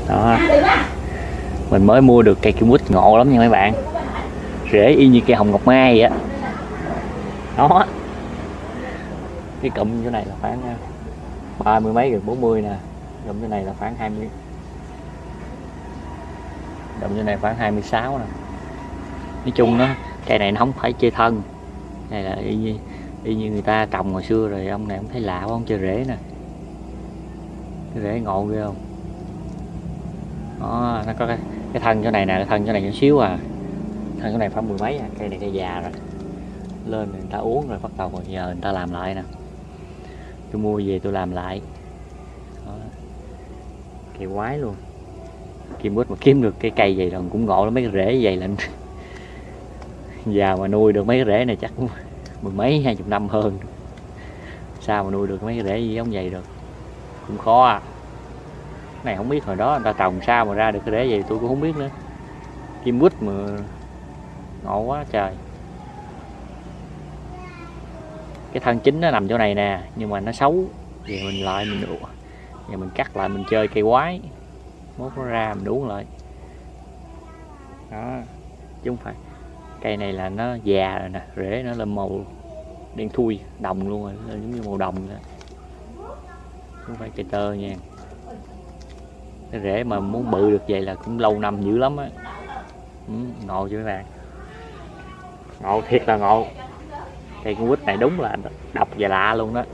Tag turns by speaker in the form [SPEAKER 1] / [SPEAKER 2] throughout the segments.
[SPEAKER 1] Đó, mình mới mua được cây kim quýt ngộ lắm nha mấy bạn, rễ y như cây hồng ngọc mai vậy á. Đó, cái cụm chỗ này là khoảng 30 mấy gần 40 nè, cụm chỗ này là khoảng 20, cụm chỗ này khoảng 26 nè. Nói chung nó cây này nó không phải chơi thân, này là y như người ta trồng hồi xưa rồi. Ông này ông thấy lạ quá, ông chơi rễ nè, cái rễ ngộ ghê không. Đó, nó có cái thân chỗ này nè, cái thân chỗ này nhỏ xíu à, thân chỗ này khoảng 10 mấy à. Cây này cây già rồi, lên người ta uống rồi bắt đầu giờ người ta làm lại nè. Tôi mua về tôi làm lại. Đó, cây quái luôn. Kim quýt mà kiếm được cái cây vậy là cũng ngộ lắm, mấy cái rễ vậy là già mà nuôi được mấy cái rễ này chắc cũng 10 mấy 20 năm hơn. Sao mà nuôi được mấy cái rễ gì giống vậy được, cũng khó à. Cái này không biết hồi đó người ta trồng sao mà ra được cái rễ gì tôi cũng không biết nữa. Kim quýt mà ngộ quá trời. Cái thân chính nó nằm chỗ này nè, nhưng mà nó xấu. Giờ mình lại mình đũa, giờ mình cắt lại mình chơi cây quái, mốt nó ra mình uống lại. Đó, chứ không phải cây này là nó già rồi nè, rễ nó lên màu đen thui đồng luôn rồi, giống như màu đồng nữa. Không phải cây tơ nha. Cái rễ mà muốn bự được vậy là cũng lâu năm dữ lắm á. Ngộ chứ các bạn, ngộ thiệt là ngộ. Cây con quýt này đúng là độc và lạ luôn đó.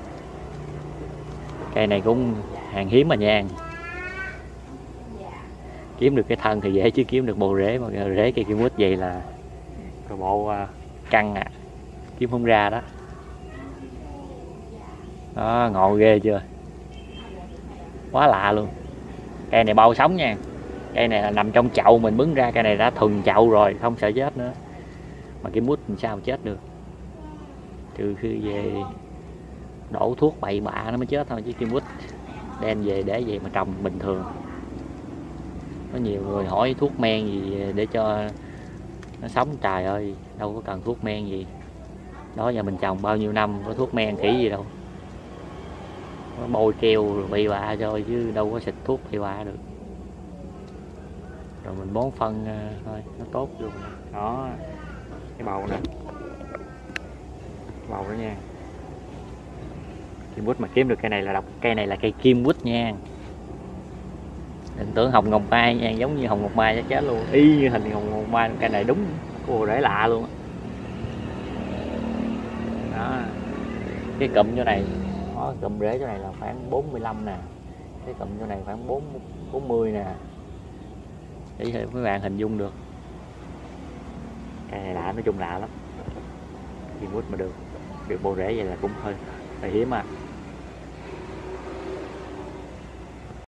[SPEAKER 1] Cây này cũng hàng hiếm mà nha. Kiếm được cái thân thì dễ chứ kiếm được bộ rễ, mà rễ cây kim quýt vậy là cái bộ căng à, kiếm không ra đó. Đó, ngộ ghê chưa, quá lạ luôn. Cây này bao sống nha, cây này là nằm trong chậu mình bứng ra, cây này đã thuần chậu rồi, không sợ chết nữa. Mà kim quýt làm sao chết được, trừ khi về đổ thuốc bậy bạ nó mới chết thôi, chứ kim quýt đem về để về mà trồng bình thường. Có nhiều người hỏi thuốc men gì để cho nó sống, trời ơi đâu có cần thuốc men gì. Đó giờ mình trồng bao nhiêu năm, có thuốc men khỉ gì đâu, nó bôi keo rồi bậy bạ thôi chứ đâu có xịt thuốc bậy bạ được. Rồi mình bón phân thôi nó tốt luôn. Đó, cái bầu nè, bầu đó nha. Kim quýt mà kiếm được cây này là độc. Cây này là cây kim quýt nha, đừng tưởng hồng ngọc mai nha, giống như hồng ngọc mai chắc chết luôn, y như hình hồng ngọc mai. Cây này đúng cô rễ lạ luôn. Đó, cái cụm chỗ này, đó, cụm rễ chỗ này là khoảng 45 nè, cái cụm chỗ này khoảng 40 nè, để mấy bạn hình dung được. Cây này lạ, nói chung lạ lắm. Kim quýt mà được bộ rễ vậy là cũng hơi hiếm à.